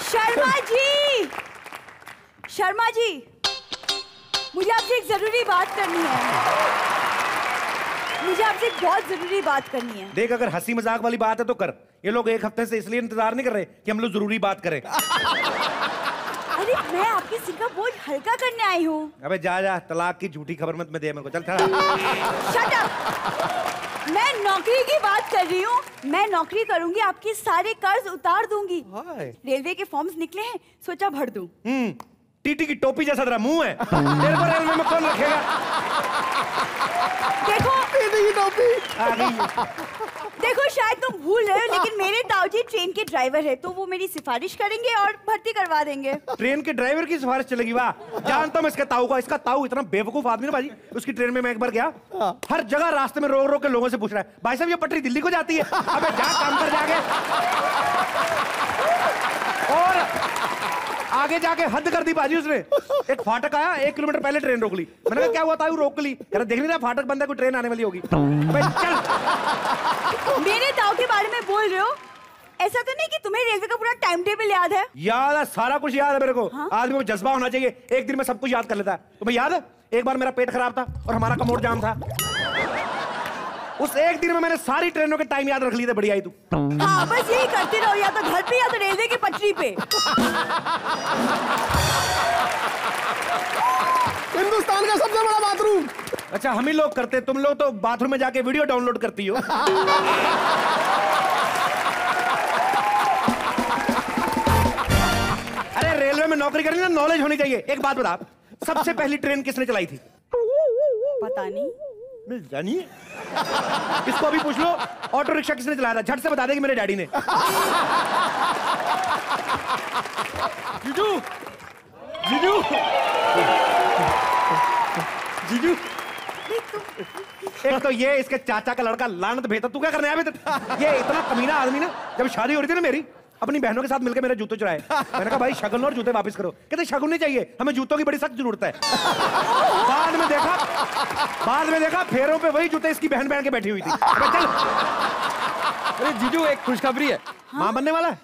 शर्मा जी, शर्मा जी, मुझे आपसे एक जरूरी बात करनी है। मुझे आपसे एक बहुत जरूरी बात करनी है। देख, अगर हंसी मजाक वाली बात है तो कर। ये लोग एक हफ्ते से इसलिए इंतजार नहीं कर रहे कि हम लोग जरूरी बात करें। अरे मैं आपके सिर का बोझ हल्का करने आई हूँ। अबे जा जा, तलाक की झूठी खबर मत में दे मेरे को। चल शट अप। मैं नौकरी की बात कर रही हूँ। मैं नौकरी करूंगी, आपके सारे कर्ज उतार दूंगी। रेलवे के फॉर्म्स निकले हैं, सोचा भर दूं। टीटी की टोपी जैसा तेरा मुंह है। तेरे को रेलवे में कौन रखेगा? देखो टीटी की टोपी आ गई। देखो, शायद तुम भूल रहे हो, लेकिन मेरे ताऊजी ट्रेन के ड्राइवर है, तो वो मेरी सिफारिश करेंगे और भर्ती करवा देंगे। ट्रेन के ड्राइवर की सिफारिश चलेगी? वाह, जानता हूँ इसके ताऊ को। इसका ताऊ इतना बेवकूफ आदमी ना भाजी। उसकी ट्रेन में मैं एक बार गया, हर जगह रास्ते में रोक रोक के लोगों से पूछ रहा है, भाई साहब ये पटरी दिल्ली को जाती है? अबे जा काम कर जाके। और आगे जाके हद कर दी बाजी उसने। एक फाटक आया, 1 किलोमीटर पहले ट्रेन रोक ली। मैंने कहा क्या हुआ ताऊ, रोक ली? कह रहा देख नहीं रहा फाटक बंद है, कोई ट्रेन आने वाली होगी। अबे चल। मेरे ताऊ के बारे में बोल रहे हो? ऐसा तो नहीं कि तुम्हें रेलवे का पूरा टाइम टेबल याद है? याद है, सारा कुछ याद है मेरे को। हाँ? आदमी को जज्बा होना चाहिए, एक दिन में सब कुछ याद कर लेता है। तुम्हें याद है एक बार मेरा पेट खराब था और हमारा कमोड जाम था? उस एक दिन में मैंने सारी ट्रेनों के टाइम याद रख लिए थे। बढ़िया ही तू। हाँ, बस यही करते रहो, या तो घर पे या तो रेलवे की पटरी पे। हिंदुस्तान का सबसे बड़ा बाथरूम। अच्छा, हम ही लोग करते, तुम लोग तो बाथरूम में जाके वीडियो डाउनलोड करती हो। अरे रेलवे में नौकरी करनी ना, नॉलेज होनी चाहिए। एक बात बता, सबसे पहली ट्रेन किसने चलाई थी? पता नहीं। जानिए, इसको अभी पूछ लो, ऑटो रिक्शा किसने चलाया था? झट से बता देगी मेरे डैडी ने। जीजू, जीजू, जीजू। एक तो ये इसके चाचा का लड़का लानत भेजा। तू क्या करने आया? ये इतना कमीना आदमी ना, जब शादी हो रही थी ना मेरी, अपनी बहनों के साथ मिलकर मेरे जूते चुराए। मैंने कहा भाई शगुन और जूते वापस करो। कहते शगुन नहीं चाहिए, हमें जूतों की बड़ी सख्त जरूरत है। बाद में देखा फेरों पे वही जूते इसकी बहन बहन के बैठी हुई थी। चल। अरे जीजू, एक खुशखबरी है। हाँ? मां बनने वाला है?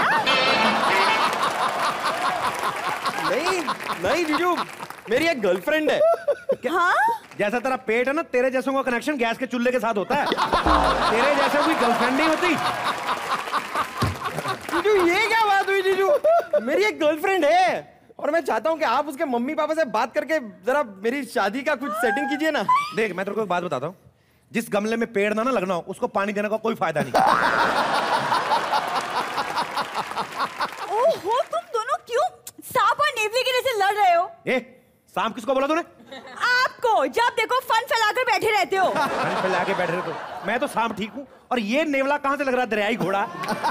नहीं नहीं जीजू, मेरी एक गर्लफ्रेंड है। हाँ? जैसा तेरा पेट है ना, तेरे जैसों का कनेक्शन गैस के चूल्हे के साथ होता है। तेरे जैसे कोई गर्लफ्रेंड नहीं होती। जीजू, ये क्या बात हुई जीजू? मेरी एक गर्लफ्रेंड है और मैं चाहता हूँ कि आप उसके मम्मी पापा से बात करके जरा मेरी शादी का कुछ सेटिंग कीजिए ना। देख, मैं तेरे को एक बात बताता हूँ, जिस गमले में पेड़ ना लगना हो उसको पानी देने का कोई फायदा नहीं। ओहो, तुम दोनों क्यों सांप और नेवले के जैसे लड़ रहे हो? सांप किसको बोला तूने? आपको, जब देखो फन फैलाकर बैठे रहते हो। फन फैला के बैठे रहते हो? मैं तो सांप ठीक हूँ, और ये नेवला कहाँ से लग रहा है? दरियाई घोड़ा।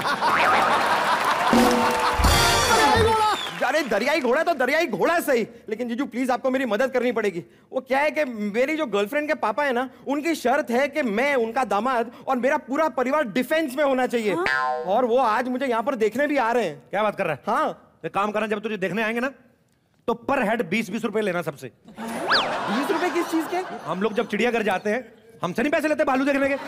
अरे दरियाई घोड़ा तो दरियाई घोड़ा सही, लेकिन जीजू प्लीज आपको मेरी मदद करनी पड़ेगी। वो क्या है कि मेरी जो गर्लफ्रेंड के पापा है ना, उनकी शर्त है कि मैं उनका दामाद और मेरा पूरा परिवार डिफेंस में होना चाहिए। हाँ? और वो आज मुझे यहाँ पर देखने भी आ रहे हैं। क्या बात कर रहा है? हाँ, एक काम करना, जब तुझे देखने आएंगे ना तो पर हेड 20-20 रुपए लेना सबसे। 20 रुपए किस चीज के? हम लोग जब चिड़ियाघर जाते हैं, हमसे नहीं पैसे लेते भालू देखने के।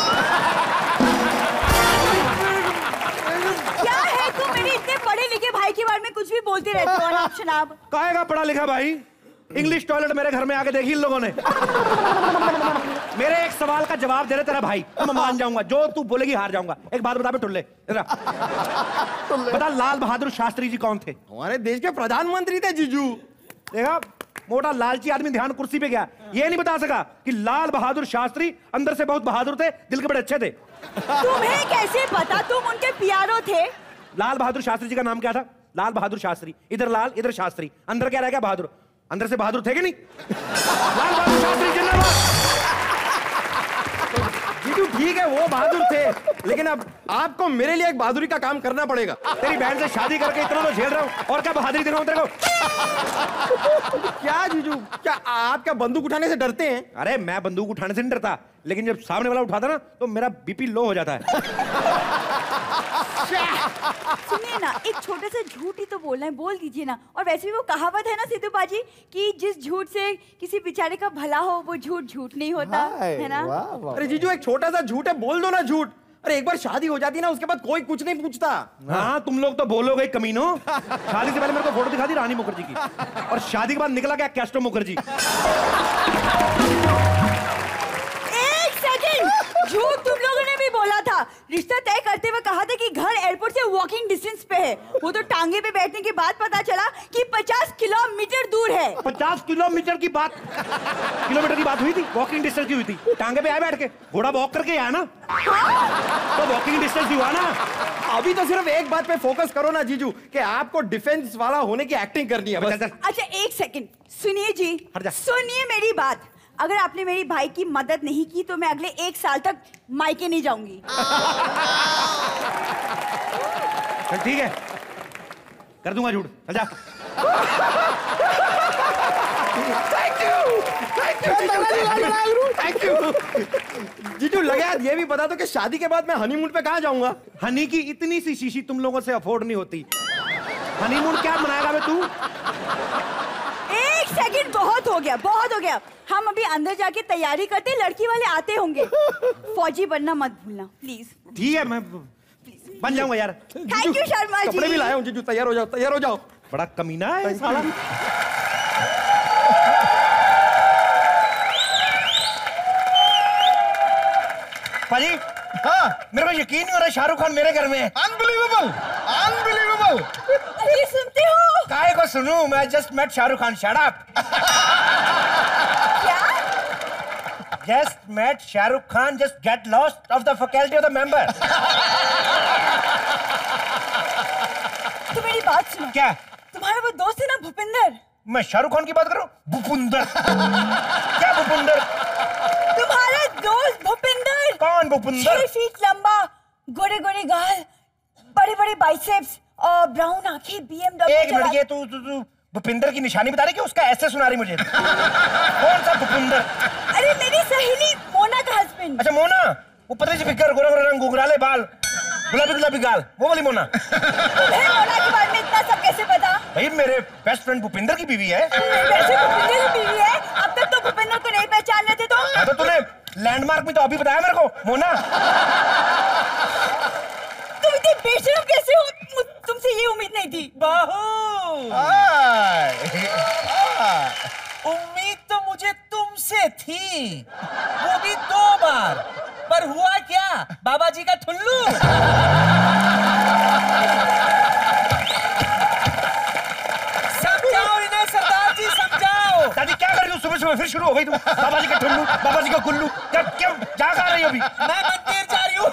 क्या है तुम मेरे इतने पढ़े लिखे भाई के बारे में कुछ भी बोलते रहते हो अनाप शनाप? काहेगा पढ़ा लिखा भाई? इंग्लिश टॉयलेट मेरे घर में आके देखी इन लोगों ने। मेरे एक सवाल का जवाब दे रहे तेरा भाई, तो मैं मान जाऊंगा। जो तू बोलेगी हार जाऊंगा। एक बात बता बे टुल्ले, बता लाल बहादुर शास्त्री जी कौन थे? हमारे देश के प्रधानमंत्री थे जीजू। देखा, मोटा लालची आदमी ध्यान कुर्सी पे गया, ये नहीं बता सका कि लाल बहादुर शास्त्री अंदर से बहुत बहादुर थे, दिल के बड़े अच्छे थे। तुम्हें कैसे पता? तुम उनके प्यारो थे। लाल बहादुर शास्त्री जी का नाम क्या था? लाल बहादुर शास्त्री। इधर लाल इधर शास्त्री, अंदर क्या रह गया? बहादुर। अंदर से बहादुर थे कि नहीं? लाल बहादुर शास्त्री जिंदाबाद। जीजू ठीक है, वो बहादुर थे, लेकिन अब आपको मेरे लिए एक बहादुरी का काम करना पड़ेगा। तेरी बहन से शादी करके इतना तो झेल रहा हूं, और क्या बहादुरी दिखाऊं तेरे को? क्या जीजू, क्या आप क्या बंदूक उठाने से डरते हैं? अरे मैं बंदूक उठाने से नहीं डरता, लेकिन जब सामने वाला उठाता ना तो मेरा बीपी लो हो जाता है। सुनिए ना, एक छोटा सा झूठ ही तो बोलना है, बोल दीजिए ना। और वैसे भी वो कहावत है ना सिद्धू बाजी कि जिस झूठ से किसी बेचारे का भला हो वो झूठ झूठ नहीं होता, है ना? अरे जीजू, एक छोटा सा झूठ है, बोल दो ना झूठ। अरे एक बार शादी हो जाती ना उसके बाद कोई कुछ नहीं पूछता। हाँ तुम लोग तो बोलोगे कमीनो। शादी से पहले मेरे को फोटो दिखा दी रानी मुखर्जी की, और शादी के बाद निकला क्या कैस्ट्रो मुखर्जी। एक सेकंड, झूठ तुम लोगों ने भी बोला था। रिश्ता तय करते हुए कहा था कि घर एयरपोर्ट से वॉकिंग डिस्टेंस पे है। वो तो टांगे पे बैठने के बाद पता चला कि 50 किलोमीटर दूर है। 50 किलोमीटर की बात हुई थी, वॉकिंग डिस्टेंस की हुई थी। टांगे पे आए बैठ के, घोड़ा वॉक करके आया ना। हाँ? तो वॉकिंग डिस्टेंस ही हुआ ना। अभी तो सिर्फ एक बात पे फोकस करो ना जीजू, कि आपको डिफेंस वाला होने की एक्टिंग करनी है बस। अच्छा एक सेकंड सुनिए जी, हट जा। सुनिए मेरी बात। अगर आपने मेरी भाई की मदद नहीं की तो मैं अगले 1 साल तक मायके नहीं जाऊंगी। चल ठीक है, कर दूंगा झूठ। चल जा। थैंक यू जीजू। लगे यार ये भी बता दो कि शादी के बाद मैं हनीमून पे कहाँ जाऊंगा? हनी की इतनी सी शीशी तुम लोगों से अफोर्ड नहीं होती। हनीमून क्या मनाएगा बे तू? एक सेकंड, बहुत हो गया, बहुत हो गया। हम अभी अंदर जाके तैयारी करते, लड़की वाले आते होंगे। फौजी बनना मत भूलना प्लीज। ठीक है, मैं बन जाऊंगा यार। Thank you Sharma ji. कपड़े भी लाया हूँ जीजू, तैयार हो जाओ, तैयार हो जाओ। बड़ा कमीना है साला। पाजी, हाँ, मेरे को यकीन नहीं हो रहा शाहरुख खान मेरे घर में है। Unbelievable, unbelievable. अरे सुनते हो? काहे को सुनूं? मैं just met Shahrukh Khan. Shut up. क्या? Just met Shahrukh Khan. Just get lost of the faculty of the member. तो मेरी बात सुनो। क्या? तुम्हारा वो दोस्त है ना भूपिंदर? मैं शाहरुख खान की बात करूं? भूपिंदर? क्या भूपिंदर? तुम्हारा दोस्त भूपिंदर। कौन भूपिंदर? 6 फीट लंबा, गोरे गोरे गाल, बड़े बड़े बाइसेप्स और ब्राउन आंखें, BMW। एक मिनट, ये तू भूपिंदर की निशानी बता रही कि उसका ऐसे सुना रही मुझे? कौन सा भूपिंदर? अरे मेरी सहेली मोना का हस्बैंड। अच्छा मोना, वो पतली सी फिगर, गोरा गोरा रंग, घुंघराले बाल, गुलाबी गुलाबी गाल, वो वाली मोना। तुम्हें मोना के बारे में इतना सब कैसे पता? भाई मेरे बेस्ट फ्रेंड भूपिंदर की बीवी है। वैसे भूपिंदर की बीवी है। अब तक तो भूपिंदर को नहीं पहचान रहे थे तो? हाँ तो तूने लैंडमार्क में तो अभी बताया मेरे को, मोना। तुम इतने बेशरम कैसे हो? तुमसे ये उम्मीद नहीं थी। बहू, उम्मीद तो मुझे तुमसे थी, वो भी 2 बार। पर हुआ क्या? बाबा जी का ठुल्लू। समझाओ इन्हें सरदार जी, समझाओ। दादी क्या कर रही हो? सुबह सुबह फिर शुरू हो गई तुम। बाबा जी का ठुल्लू, बाबा जी का गुल्लू। क्यों जा रही हो अभी? मैं मंदिर जा रही हूँ।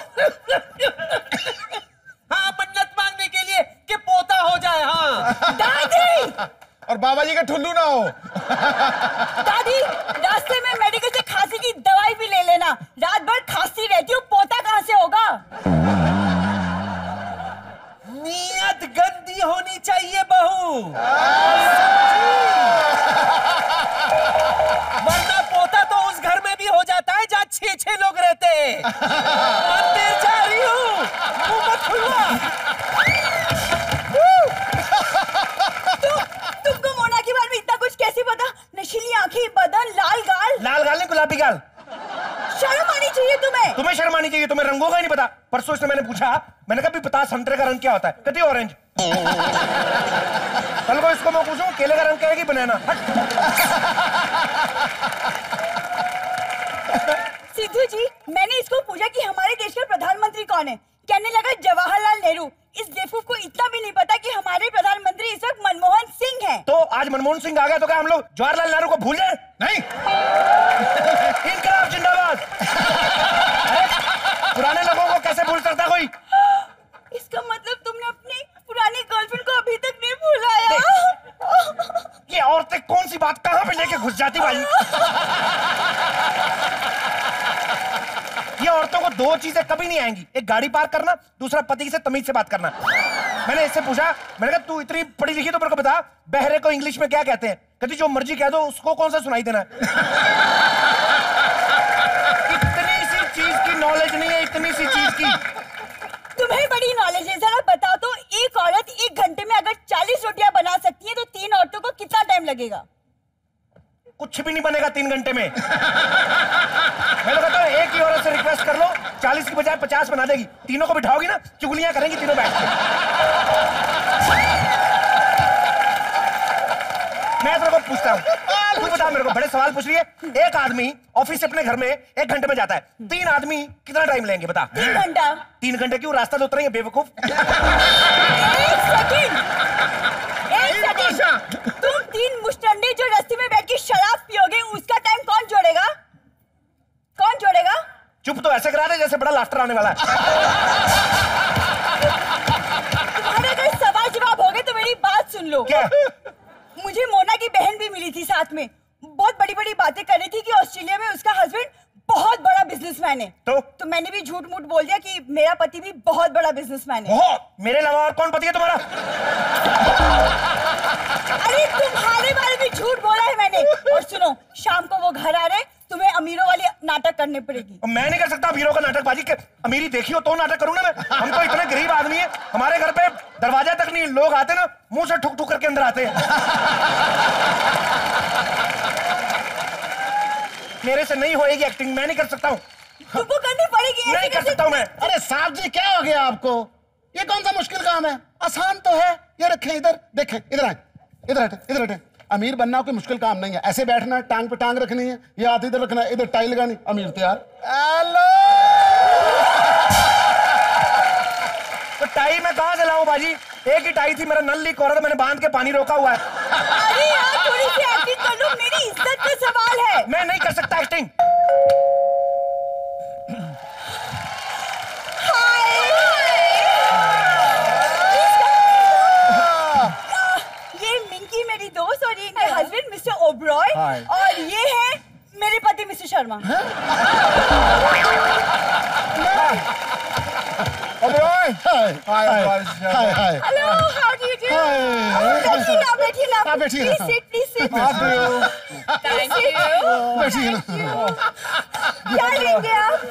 हाँ, मन्नत मांगने के लिए कि पोता हो जाए। हाँ दादी, और बाबा जी का ठुल्लू ना हो। दादी रास्ते में मेडिकल से खांसी की दवाई भी ले लेना। रात भर खांसी रहती हूँ, पोता कहाँ से होगा? नीयत गंदी होनी चाहिए बहू, वरना पोता तो उस घर में भी हो जाता है जहाँ 6 लोग रहते हैं। मंदिर जा रही हूँ, मुंह मत खुलवा। तुमको मोना के बारे में इतना कुछ कैसे पता? नशीली आंखें, बदन, लाल गाल। लाल गाल नहीं, गुलाबी गाल। शर्म आनी चाहिए तुम्हें। तुम्हें शर्म आनी चाहिए, तुम्हें रंगों का ही नहीं पता। परसों से मैंने पूछा, मैंने कहा भी पता संतरे का रंग क्या होता है? कहती ऑरेंज। कल को इसको मैं पूछूं केले का रंग क्या है कि बनाना? सिद्धू जी, मैंने इसको पूछा कि हमारे देश का प्रधानमंत्री कौन है। कहने लगा जवाहरलाल नेहरू। इस बेवकूफ को इतना भी नहीं पता कि हमारे प्रधानमंत्री इस वक्त मनमोहन सिंह हैं। तो आज मनमोहन सिंह आ गया तो क्या हम लोग जवाहरलाल नेहरू को भूल जाए? नहीं। इनकलाब जिंदाबाद। पुराने लोगों को कैसे भूल सकता कोई? इसका मतलब तुमने अपनी पुरानी गर्लफ्रेंड को अभी तक नहीं भुलाया। ये औरतें कौन सी बात कहां पे लेके घुस जाती भाई? ये औरतों को 2 चीजें कभी नहीं आएंगी, एक गाड़ी पार्क करना, दूसरा पति से तमीज से बात करना। मैंने इससे पूछा, मैंने कहा तू इतनी पढ़ी लिखी तो मेरे को बता, बहरे को इंग्लिश में क्या कहते हैं? कहती जो मर्जी कह दो, उसको कौन सा सुनाई देना है? इतनी सी चीज की नॉलेज नहीं है, इतनी सी चीज की। तुम्हें बड़ी नॉलेज है, जरा बताओ तो एक औरत 1 घंटे में अगर 40 रोटियां बना सकती है तो 3 औरतों को कितना टाइम लगेगा? कुछ भी नहीं बनेगा 3 घंटे में। मैं तो कहता हूँ एक ही औरत से रिक्वेस्ट कर लो, 40 की बजाय 50 बना देगी। तीनों को बिठाओगी ना, चुगलियां करेंगी तीनों बैठ के। मैं तेरे को पूछता हूँ, तू बता मेरे को, बड़े सवाल पूछ रही है। एक आदमी ऑफिस से अपने घर में 1 घंटे में जाता है, 3 आदमी कितना टाइम लेंगे बता? 3 घंटा। 3 घंटे क्यों? रास्ता तो उतरेंगे बेवकूफ। एक सेकंड, तुम 3 मुस्टंडे जो रस्ते में बैठ के शराब पियोगे, उसका टाइम कौन जोड़ेगा? कौन जोड़ेगा? चुप तो ऐसे करा दे जैसे बड़ा लाफ्टर आने वाला है। तुम्हारे अगर सवाल जवाब हो गए तो मेरी बात सुन लो। क्या? मुझे मोना की बहन भी मिली थी साथ में, बहुत बड़ी बड़ी बातें कर रही थी कि ऑस्ट्रेलिया में उसका हस्बैंड बहुत बड़ा बिजनेसमैन है। तो मैंने भी झूठ मूठ बोल दिया कि मेरा पति भी बहुत बड़ा बिजनेसमैन है। मेरे अलावा और कौन पति है तुम्हारा? अरे तुम्हारे बारे में झूठ बोला है मैंने। और सुनो, शाम को वो घर आ रहे, तुम्हें अमीरों वाली नाटक करने पड़ेगी। मैं नहीं कर सकता अमीरों का नाटक बाजी के। अमीरी देखी हो तो नाटक करूँ ना मैं? हम तो इतने गरीब आदमी है, हमारे घर पे दरवाजा तक नहीं, लोग आते ना मुंह से ठुक ठुक करके अंदर आते हैं। मेरे से नहीं होएगी एक्टिंग, मैं नहीं कर सकता हूँ। तुमको करनी पड़ेगी। नहीं कर सकता हूँ मैं। अरे साहब जी क्या हो गया आपको? ये कौन सा मुश्किल काम है? आसान तो है। ये रखें इधर, देखें इधर आए, इधर हटे, इधर हटे। अमीर बनना कोई मुश्किल काम नहीं है। ऐसे बैठना है, टांग पे टांग रखनी है, ये हाथ इधर रखना है, इधर टाई लगानी, अमीर तैयार। हेलो। तो टाई मैं कहाँ से लाऊं बाजी? एक ही टाई थी, मेरा नल लीक हो रहा था, मैंने बांध के पानी रोका हुआ है। अरे यार थोड़ी सी एक्टिंग कर लो, मेरी इज्जत का सवाल है। मैं नहीं कर सकता एक्टिंग। ये मिंकी मेरी दोस्त और ये इनके हस्बैंड मिस्टर ओब्रॉय, और ये है मेरे पति Mister Sharma. Oberoi. Hi hi hi hi. Hello, how do you do? बैठिए ना, बैठिए ना। हाँ, बैठिए ना। Please sit, please sit. Thank you. बैठिए ना। क्या लेंगे आप?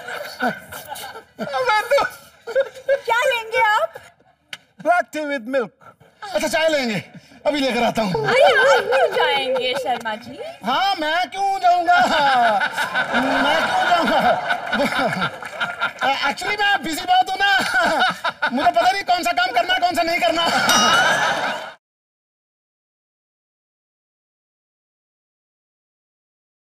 क्या लेंगे आप? Black tea with milk. अच्छा चाय लेंगे, अभी लेकर आता हूँ। अरे आप क्यों जाएंगे शर्मा जी? हाँ मैं क्यों जाऊंगा, मैं क्यों जाऊंगा? एक्चुअली मैं बिजी बहुत हूँ ना, मुझे पता नहीं कौन सा काम करना है कौन सा नहीं करना।